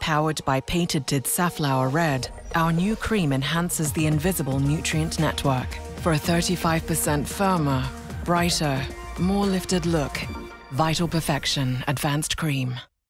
Powered by patented safflower red, our new cream enhances the invisible nutrient network for a 35% firmer, brighter, more lifted look. Vital Perfection Advanced Cream.